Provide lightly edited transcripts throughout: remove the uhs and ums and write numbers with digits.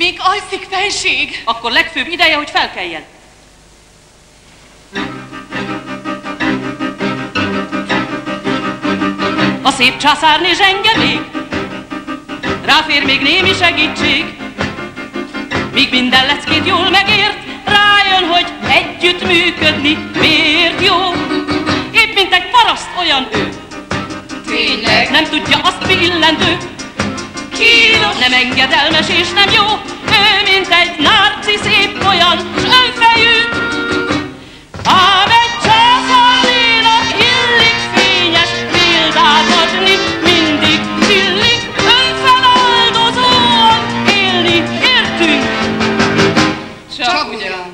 Még alszik fenség. Akkor legfőbb ideje, hogy felkeljen. A szép császárné zsenge még, ráfér még némi segítség. Míg minden leckét jól megért, rájön, hogy együtt működni miért jó. Épp mint egy paraszt olyan ő. Tényleg? Nem tudja azt, mi illendő. Kínos. Nem engedelmes és nem jó. Ő mint egy narcisz épp olyan, s önfejű. Ám egy császárnénak illik fényes példát adni, mindig illik önfeláldozóan élni, értünk? Csak ugyan.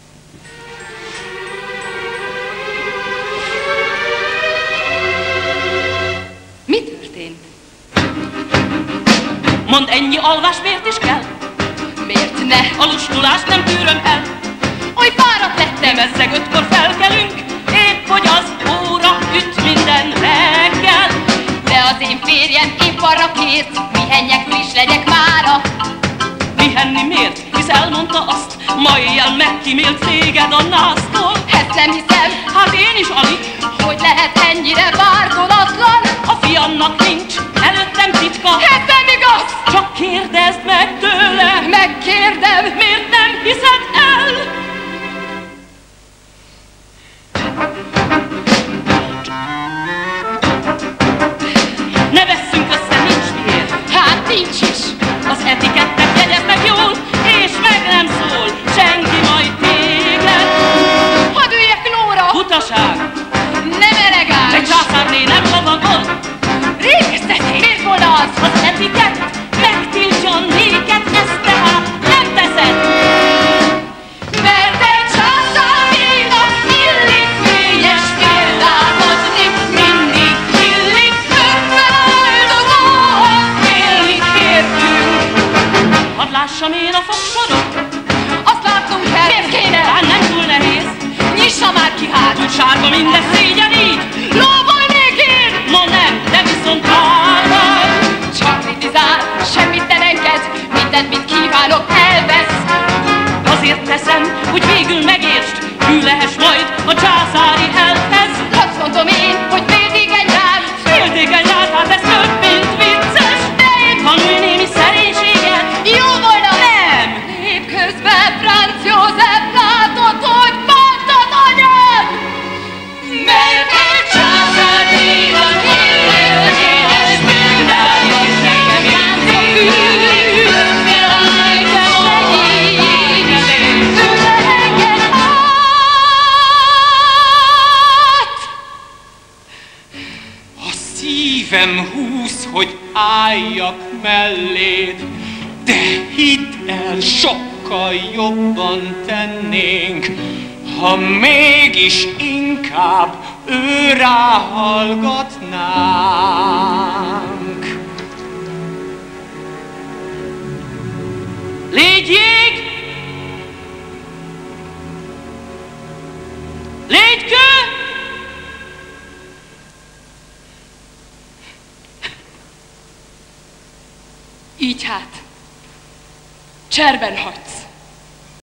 Mi történt? Mondd, ennyi alvás miért is kell? Miért ne? A lustulást nem tűröm el. Oly fáradt lettem. Mezzeg 5-kor felkelünk, épp hogy az óra üt minden reggel. De az én férjem épp arra kért, pihenjek, friss legyek mára. Pihenni miért? Hisz elmondta azt, ma éjjel megkímélt téged a násztól. Ezt nem hiszem. Hát én is alig. Hogy lehet ennyire bárdolatlan? A fiamnak nincs előttem titka. Ez nem igaz! Csak kérdezd meg tőle. Megkérdem. Miért nem hiszed el? Ne vesszünk össze, nincs miért. Hát nincs is. Az etikettet jegyezd meg jól, és meg nem szól senki majd téged. Hadd üljek lóra. Butaság! Nem elegáns. Egy császárné nem lovagol. Régeztetés. Miért volna az? Az etikett megtiltja néked, ezt tehát nem teszed. Mert egy császárnénak illik fényes példát adni, mindig illik önfeláldozóan élni, értünk. Hadd lássam én a fogsorot. Azt látnunk kell. Miért kéne? Talán nem túl nehéz. Nyissa már ki hát. Úgy sárga minden szégyen így. Lóvolnék én! Ma nem, de viszont hárman. Csak kritizál, semmit nem enged, mindent, mit kívánok, elvesz. Azért teszem, hogy végül megértsd, hű lehess majd a császári elfhez. Azt mondom én, hogy féltékeny rád. Féltékeny rád, hát ez több, mint vicces. De én tanulj némi szerénységet. jó volna. Nem! Épp közben Franz József látod, hogy bántad anyád. Mert egy császárnénak illik fényes példát adni, mindig illik önfeláldozóan élni, tőleged át. A szívem húz, hogy álljak melléd, de hidd el, sokkal jobban tennénk, ha mégis inkább ő ráhallgatnánk. Légy jég! Légy kő! Így hát, cserben hagysz.